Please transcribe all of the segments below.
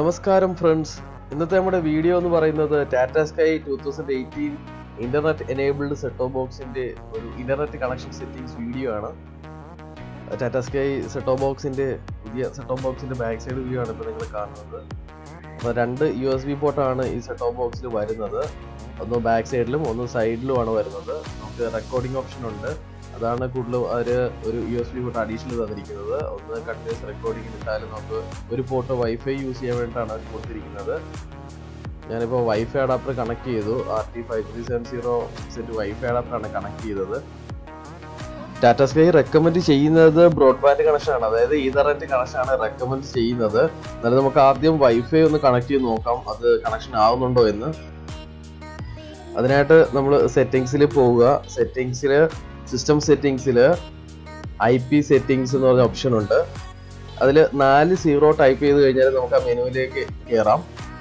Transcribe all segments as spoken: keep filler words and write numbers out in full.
നമസ്കാരം ഫ്രണ്ട്സ്, ഇന്നത്തെ നമ്മുടെ വീഡിയോ എന്ന് പറയുന്നത് Tata sky two thousand eighteen internet enabled set top ബോക്സിന്റെ ഒരു ഇന്റർനെറ്റ് കണക്ഷൻ സെറ്റിംഗ്സ് വീഡിയോ ആണ്. ടാറ്റ സ്കൈ സെറ്റ് ടോപ്പ് ബോക്സിന്റെ പുതിയ സെറ്റ് ടോപ്പ് ബോക്സിന്റെ ബാക്ക് സൈഡ് വ്യൂ ആണ് ഇപ്പോൾ നിങ്ങൾ കാണുന്നത്. അപ്പോൾ രണ്ട് യു എസ് ബി പോർട്ടാണ് ഈ സെറ്റ് ടോപ്പ് ബോക്സിൽ വരുന്നത്. ഒന്ന് ബാക്ക് സൈഡിലും ഒന്ന് സൈഡിലുമാണ് വരുന്നത്. നമുക്ക് റെക്കോർഡിംഗ് ഓപ്ഷൻ ഉണ്ട്. അതാണ് കൂടുതലും അവർ ഒരു U S B port additional തന്നിരിക്കുന്നത്. ഒന്ന് കണ്ടിന്യൂസ് റെക്കോർഡിംഗ് ഇട്ടാലും നമുക്ക് ഒരു പോർട്ട് വൈഫൈ യൂസ് ചെയ്യാൻ വേണ്ടിയിട്ടാണ് കൊടുത്തിരിക്കുന്നത്. ഞാനിപ്പോൾ വൈഫൈ അഡാപ്റ്റർ കണക്ട് ചെയ്തു. R T five three seven zero set wifi അഡാപ്റ്ററാണ് കണക്ട് ചെയ്തത്. ടാറ്റ സ്കൈ റെക്കമെൻഡ് ചെയ്യുന്നത് ബ്രോഡ്ബാൻഡ് കണക്ഷനാണ്, അതായത് ഈതർനെറ്റ് കണക്ഷനാണ് റെക്കമെൻഡ് ചെയ്യുന്നത്. എന്നാലും നമുക്ക് ആദ്യം വൈഫൈ ഒന്ന് കണക്ട് ചെയ്ത് നോക്കാം അത് കണക്ഷൻ ആവുന്നുണ്ടോ എന്ന്. അതിനായിട്ട് നമ്മൾ സെറ്റിങ്സിൽ പോവുക. സെറ്റിങ്സിൽ സിസ്റ്റം സെറ്റിങ്സിൽ ഐ പി സെറ്റിങ്സ് എന്ന് പറഞ്ഞ ഓപ്ഷൻ ഉണ്ട്. അതിൽ നാല് സീറോ ടൈപ്പ് ചെയ്ത് കഴിഞ്ഞാൽ നമുക്ക് ആ മെനുവിലേക്ക് കയറാം.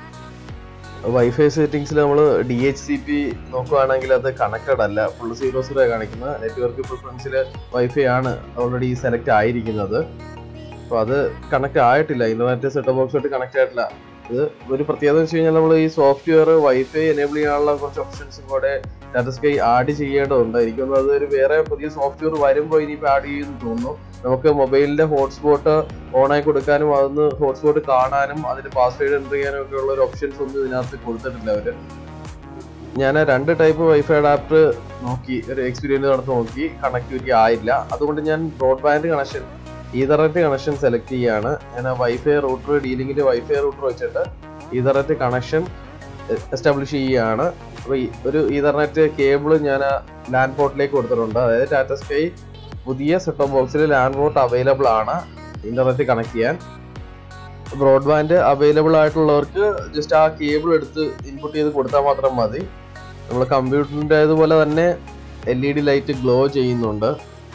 വൈഫൈ സെറ്റിങ്സിൽ നമ്മൾ ഡി എച്ച് സി പി നോക്കുകയാണെങ്കിൽ അത് കണക്റ്റഡ് അല്ല, ഫുൾ സീറോ സീറോ കാണിക്കുന്നത്. നെറ്റ്വർക്ക് പ്രിഫറൻസിൽ വൈഫൈ ആണ് ഓൾറെഡി സെലക്ട് ആയിരിക്കുന്നത്. അപ്പോൾ അത് കണക്ട് ആയിട്ടില്ല, ഇന്റർനെറ്റ് സെറ്റ് ബോക്സായിട്ട് കണക്ട് ആയിട്ടില്ല. ഇത് ഒരു പ്രത്യേകത വെച്ച് കഴിഞ്ഞാൽ നമ്മൾ ഈ സോഫ്റ്റ്വെയർ വൈഫൈ എനേബിൾ ചെയ്യാനുള്ള കുറച്ച് ഓപ്ഷൻസും കൂടെ ടാറ്റ സ്കൈ ആഡ് ചെയ്യേണ്ടതുണ്ട്. എനിക്കൊന്ന് അത് ഒരു വേറെ പുതിയ സോഫ്റ്റ്വെയർ വരുമ്പോൾ ഇനിയിപ്പോൾ ആഡ് ചെയ്യുമെന്ന് തോന്നുന്നു. നമുക്ക് മൊബൈലിന്റെ ഹോട്ട്സ്പോട്ട് ഓണായി കൊടുക്കാനും അതൊന്ന് ഹോട്ട്സ്പോട്ട് കാണാനും അതിന്റെ പാസ്വേഡ് എൻ്റർ ചെയ്യാനും ഒക്കെ ഉള്ള ഒരു ഓപ്ഷൻസ് ഒന്നും ഇതിനകത്ത് കൊടുത്തിട്ടില്ല അവർ. ഞാൻ രണ്ട് ടൈപ്പ് വൈഫൈ അഡാപ്റ്റർ നോക്കി, ഒരു എക്സ്പീരിയൻസ് നടത്തി നോക്കി, കണക്ടിവിറ്റി ആയില്ല. അതുകൊണ്ട് ഞാൻ broadband connection ethernet connection select ചെയ്യാണ്. ഞാൻ വൈഫൈ റൂട്ടർ ഡീലിംഗിൽ വൈഫൈ റൂട്ടർ വെച്ചിട്ട് ഈതർനെറ്റ് കണക്ഷൻ എസ്റ്റാബ്ലിഷ് ചെയ്യുകയാണ്. അപ്പോൾ ഒരു ഈതർനെറ്റ് കേബിൾ ഞാൻ ലാൻഡ് പോർട്ടിലേക്ക് കൊടുത്തിട്ടുണ്ട്. അതായത് ടാറ്റ സ്കൈ പുതിയ സെറ്റ് ടോപ്പ് ബോക്സിൽ ലാൻഡ് പോർട്ട് അവൈലബിൾ ആണ് ഇന്റർനെറ്റ് കണക്ട് ചെയ്യാൻ. ബ്രോഡ്ബാൻഡ് അവൈലബിൾ ആയിട്ടുള്ളവർക്ക് ജസ്റ്റ് ആ കേബിൾ എടുത്ത് ഇൻപുട്ട് ചെയ്ത് കൊടുത്താൽ മാത്രം മതി. നമ്മൾ കമ്പ്യൂട്ടറിൻ്റെ അതുപോലെ തന്നെ L E D light glow ചെയ്യുന്നുണ്ട്.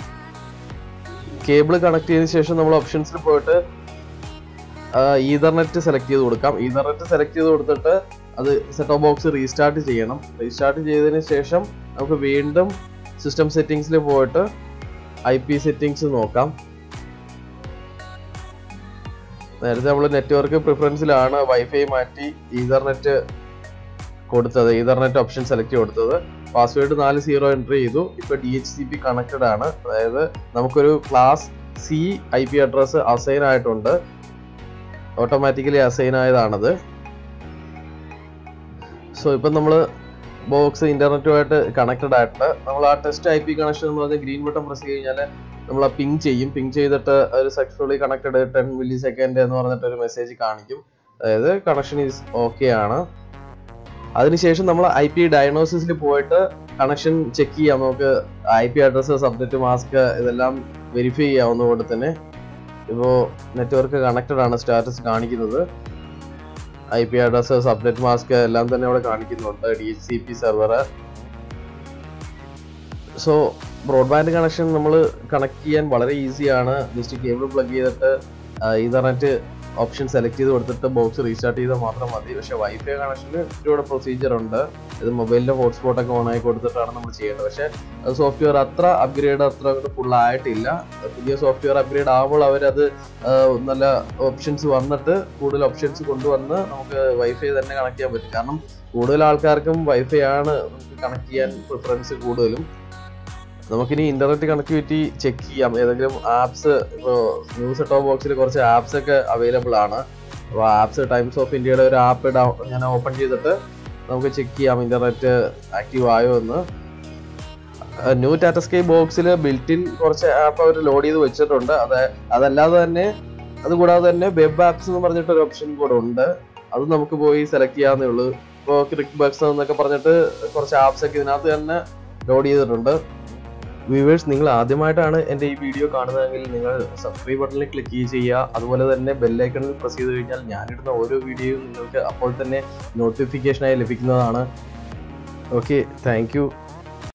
കേബിൾ കണക്ട് ചെയ്തതിന് ശേഷം നമ്മൾ ഓപ്ഷൻസിൽ പോയിട്ട് ഈതർനെറ്റ് സെലക്ട് ചെയ്ത് കൊടുക്കാം. ഈതർനെറ്റ് സെലക്ട് ചെയ്ത് കൊടുത്തിട്ട് അത് സെറ്റ് ടോപ്പ് ബോക്സ് റീസ്റ്റാർട്ട് ചെയ്യണം. റീസ്റ്റാർട്ട് ചെയ്തതിന് ശേഷം നമുക്ക് വീണ്ടും സിസ്റ്റം സെറ്റിംഗ്സിൽ പോയിട്ട് ഐ പി സെറ്റിംഗ്സ് നോക്കാം. നേരത്തെ നമ്മൾ നെറ്റ്വർക്ക് പ്രിഫറൻസിലാണ് വൈഫൈ മാറ്റി ഈതർനെറ്റ് കൊടുത്തത്, ഈതർനെറ്റ് ഓപ്ഷൻ സെലക്ട് കൊടുത്തത്. പാസ്വേഡ് നാല് സീറോ എൻ്റർ ചെയ്തു. ഇപ്പോൾ D H C P connected ആണ്, അതായത് നമുക്കൊരു class C I P address assign ആയിട്ടുണ്ട്. ഓട്ടോമാറ്റിക്കലി അസൈൻ ആയതാണത്. സോ ഇപ്പം നമ്മൾ ബോക്സ് ഇന്റർനെറ്റുമായിട്ട് കണക്റ്റഡ് ആയിട്ട് നമ്മൾ ആ ടെസ്റ്റ് ഐ പി കണക്ഷൻ എന്ന് പറഞ്ഞാൽ ഗ്രീൻ ബട്ടൺ പ്രസ് ചെയ്ത് കഴിഞ്ഞാൽ നമ്മൾ ആ പിങ് ചെയ്യും. പിങ് ചെയ്തിട്ട് ഒരു successfully connected ten millisecond എന്ന് പറഞ്ഞിട്ട് ഒരു മെസ്സേജ് കാണിക്കും, അതായത് കണക്ഷൻ ഈസ് ഓക്കെ ആണ്. അതിനുശേഷം നമ്മൾ ഐ പി ഡയഗ്നോസിസിൽ പോയിട്ട് കണക്ഷൻ ചെക്ക് ചെയ്യാം. നമുക്ക് I P address, subnet mask ഇതെല്ലാം വെരിഫൈ ചെയ്യാവുന്നതുകൊണ്ട് തന്നെ ഇപ്പോൾ നെറ്റ്വർക്ക് കണക്റ്റഡ് ആണ് സ്റ്റാറ്റസ് കാണിക്കുന്നത്. I P address, subnet mask എല്ലാം തന്നെ അവിടെ കാണിക്കുന്നുണ്ട്, D H C P server. So broadband connection നമ്മൾ കണക്ട് ചെയ്യാൻ വളരെ ഈസിയാണ്. ജസ്റ്റ് കേബിൾ പ്ലഗ് ചെയ്തിട്ട് ഈതർനെറ്റ് ഓപ്ഷൻ സെലക്ട് ചെയ്ത് കൊടുത്തിട്ട് ബോക്സ് റീസ്റ്റാർട്ട് ചെയ്താൽ മാത്രം മതി. പക്ഷേ വൈഫൈ കണക്ഷന് ഇത്തിരിയുടെ പ്രൊസീജിയർ ഉണ്ട്. ഇത് മൊബൈലിൻ്റെ ഹോട്ട്സ്പോട്ടൊക്കെ ഓൺ ആയി കൊടുത്തിട്ടാണ് നമ്മൾ ചെയ്യേണ്ടത്. പക്ഷേ അത് സോഫ്റ്റ്വെയർ അത്ര അപ്ഗ്രേഡ് അത്ര അങ്ങോട്ട് ഫുൾ ആയിട്ടില്ല. പുതിയ സോഫ്റ്റ്വെയർ അപ്ഗ്രേഡ് ആകുമ്പോൾ അവരത് നല്ല ഓപ്ഷൻസ് വന്നിട്ട് കൂടുതൽ ഓപ്ഷൻസ് കൊണ്ടുവന്ന് നമുക്ക് വൈഫൈ തന്നെ കണക്ട് ചെയ്യാൻ പറ്റും. കാരണം കൂടുതൽ ആൾക്കാർക്കും വൈഫൈ ആണ് നമുക്ക് കണക്ട് ചെയ്യാൻ പ്രിഫറൻസ് കൂടുതലും. നമുക്കിനി ഇന്റർനെറ്റ് കണക്ടിവിറ്റി ചെക്ക് ചെയ്യാം. ഏതെങ്കിലും ആപ്സ്, ഇപ്പോൾ ന്യൂ സെറ്റ് ടോപ്പ് ബോക്സിൽ കുറച്ച് ആപ്സ് ഒക്കെ അവൈലബിൾ ആണ്. അപ്പോൾ ആപ്സ് ടൈംസ് ഓഫ് ഇന്ത്യയുടെ ഒരു ആപ്പ് ഞാൻ ഓപ്പൺ ചെയ്തിട്ട് നമുക്ക് ചെക്ക് ചെയ്യാം ഇന്റർനെറ്റ് ആക്റ്റീവ് ആയോ എന്ന്. ന്യൂ ടാറ്റ സ്കൈ ബോക്സിൽ ബിൽറ്റിൻ കുറച്ച് ആപ്പ് അവർ ലോഡ് ചെയ്ത് വെച്ചിട്ടുണ്ട്. അത് അതല്ലാതെ തന്നെ അതുകൂടാതെ തന്നെ വെബ് ആപ്സ് എന്ന് പറഞ്ഞിട്ട് ഒരു ഓപ്ഷൻ കൂടെ ഉണ്ട്. അത് നമുക്ക് പോയി സെലക്ട് ചെയ്യാവുന്നേ ഉള്ളൂ. ഇപ്പോൾ ക്രിക്ക് ബക്സ് എന്നൊക്കെ പറഞ്ഞിട്ട് കുറച്ച് ആപ്സ് ഒക്കെ ഇതിനകത്ത് തന്നെ ലോഡ് ചെയ്തിട്ടുണ്ട്. വ്യൂവേഴ്സ്, നിങ്ങൾ ആദ്യമായിട്ടാണ് എൻ്റെ ഈ വീഡിയോ കാണുന്നതെങ്കിൽ നിങ്ങൾ സബ്സ്ക്രൈബ് ബട്ടണിൽ ക്ലിക്ക് ചെയ്യുക. അതുപോലെ തന്നെ ബെല്ലൈക്കണിൽ പ്രസ് ചെയ്ത് കഴിഞ്ഞാൽ ഞാനിടുന്ന ഓരോ വീഡിയോയും നിങ്ങൾക്ക് അപ്പോൾ തന്നെ നോട്ടിഫിക്കേഷനായി ലഭിക്കുന്നതാണ്. Okay, thank U.